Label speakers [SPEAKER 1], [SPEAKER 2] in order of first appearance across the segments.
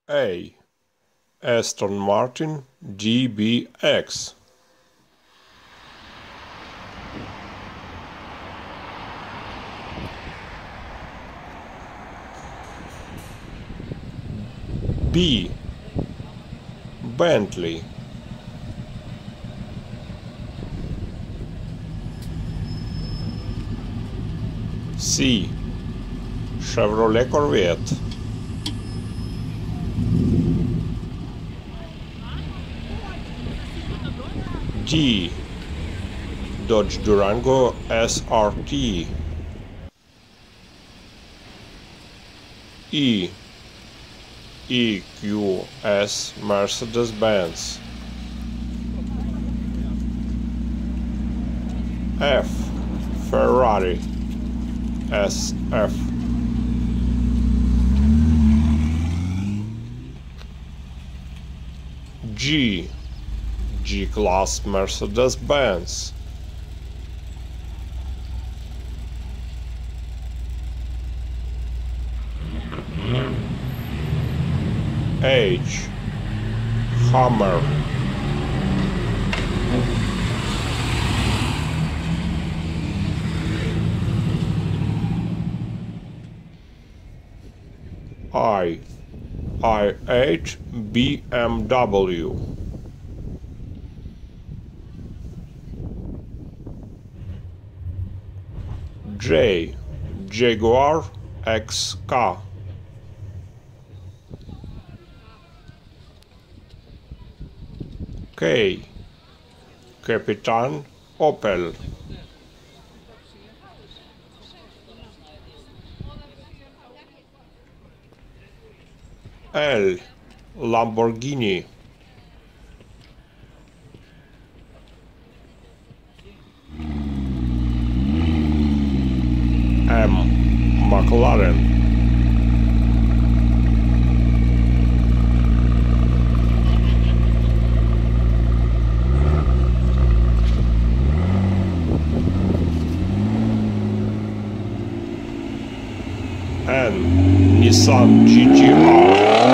[SPEAKER 1] A. Aston Martin DBX. B. Bentley. C. Chevrolet Corvette. D. Dodge Durango SRT. E. EQS Mercedes-Benz. F. Ferrari SF. G. G-Class Mercedes-Benz. H. Hammer. IH BMW. J. Jaguar XK. K. Capitan Opel. L. Lamborghini. M. McLaren. N. Nissan GTR.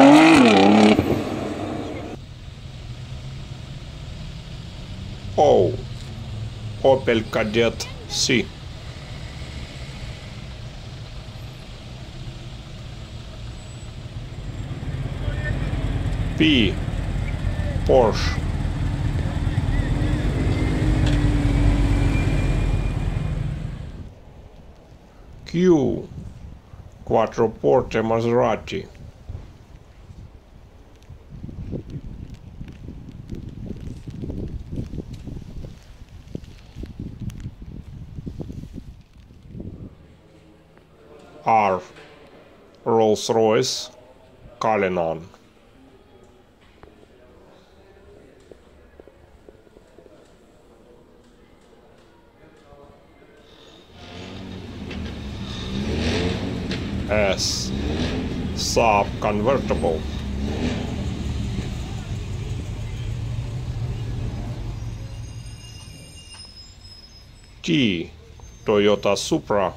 [SPEAKER 1] O. Opel Kadett C. P. Porsche. Q. Quattroporte Maserati. R. Rolls-Royce Cullinan. S. Saab convertible. T. Toyota Supra.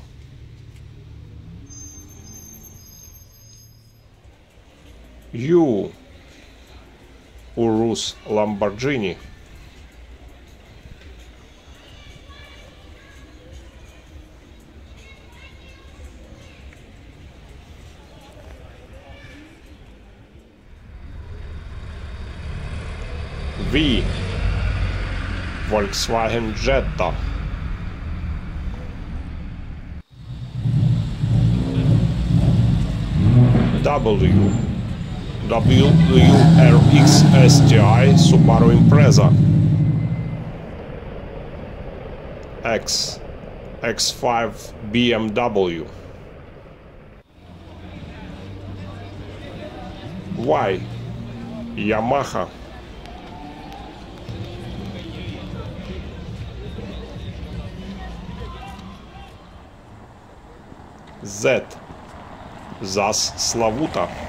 [SPEAKER 1] U. Urus Lamborghini. V. Volkswagen Jetta. W. WRX STI Subaru Impreza. X. X5 BMW. Y. Yamaha. Z. ЗАЗ Славута.